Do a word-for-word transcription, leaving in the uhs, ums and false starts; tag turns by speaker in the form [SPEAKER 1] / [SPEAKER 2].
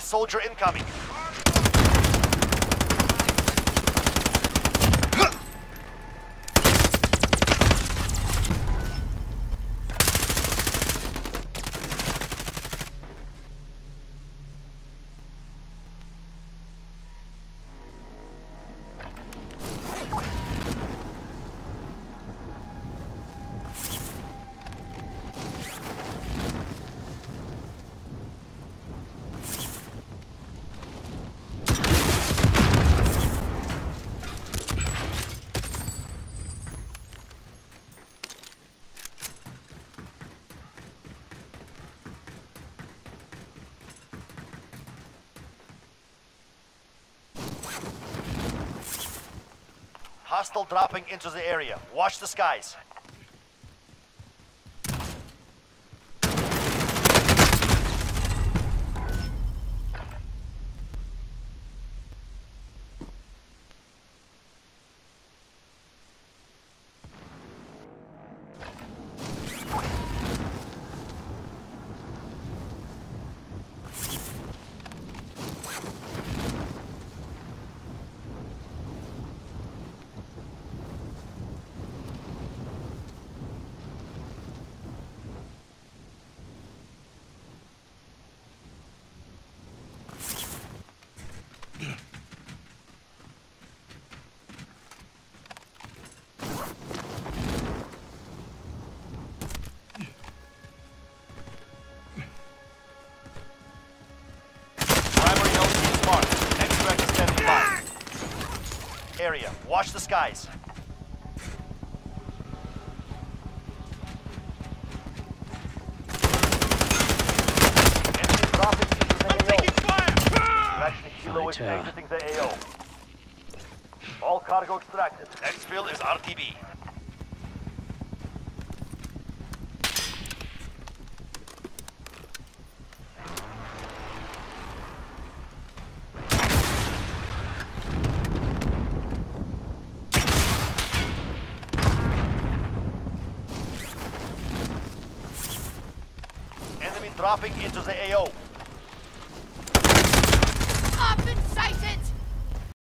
[SPEAKER 1] soldier incoming. Hostile dropping into the area. Watch the skies. Area. Watch the skies. Enemy dropping into the
[SPEAKER 2] I'm taking fire!
[SPEAKER 1] Actually, Kilo is exiting the A O. All cargo extracted. Exfil is R T B. Dropping into the A O.
[SPEAKER 2] Up and